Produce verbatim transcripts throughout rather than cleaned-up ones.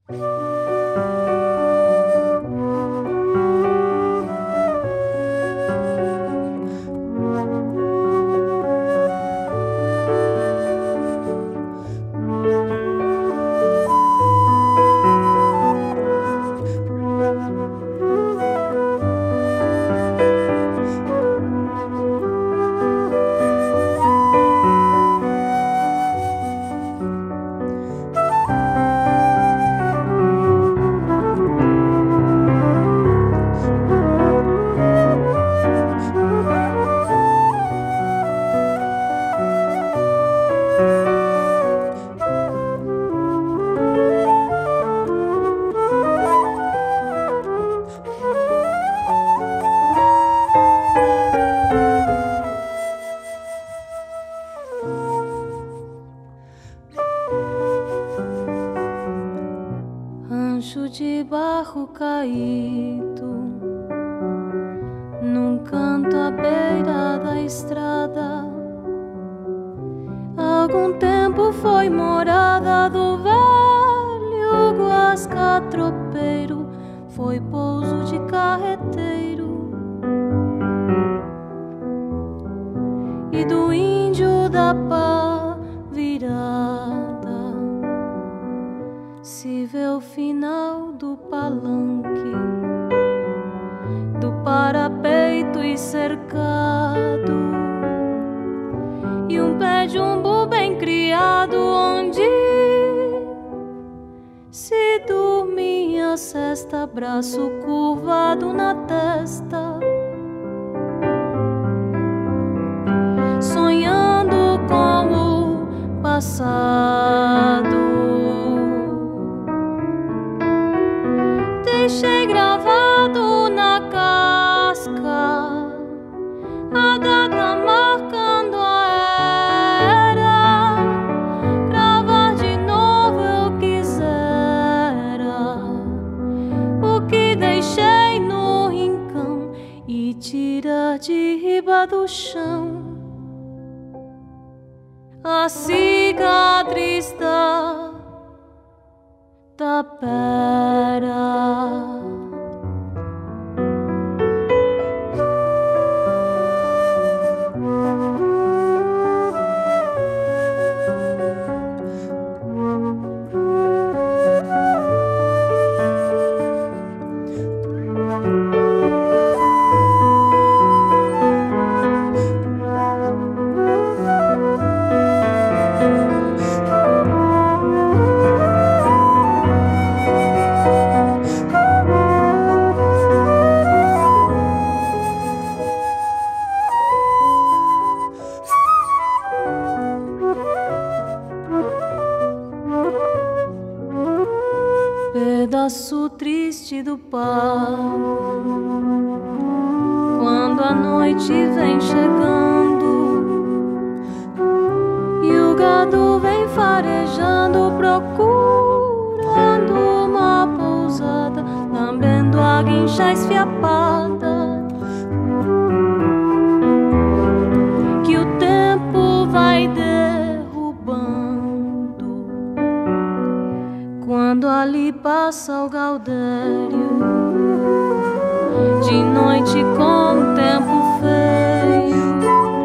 Rancho de barro caído, num canto à beira da estrada. Algum tempo foi morada do velho guasca tropeiro, foi pouso de carreteiro e do índio da pá virada. Se vê o final do palanque, do parapeito e cercado, e um pé de umbu bem criado, onde se dormia a cesta, braço curvado na testa, sonhando com o passado. Deixei gravado na casca a data marcando a era. Gravar de novo eu quisera o que deixei no rincão e tirar de riba do chão a cicatriz da tapera. Pedaço triste do pago, quando a noite vem chegando e o gado vem farejando, procurando uma pousada, lambendo a guincha esfiapada, que o tempo vai derrubando. Quando ali passa o gaudério, de noite com o tempo feio,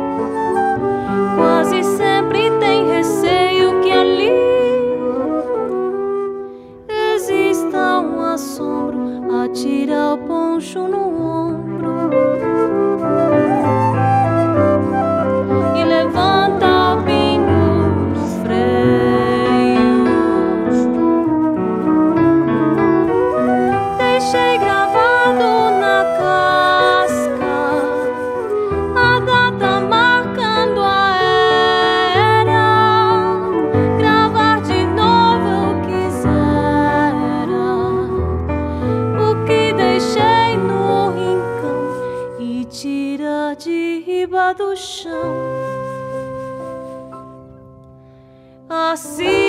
quase sempre tem receio que ali exista um assombro, atira o poncho no ombro e levanta o pingo no freio. Deixei gravado na casca a data marcando a era. Gravar de novo eu quisera o que deixei no rincão e tirar de riba do chão a cicatriz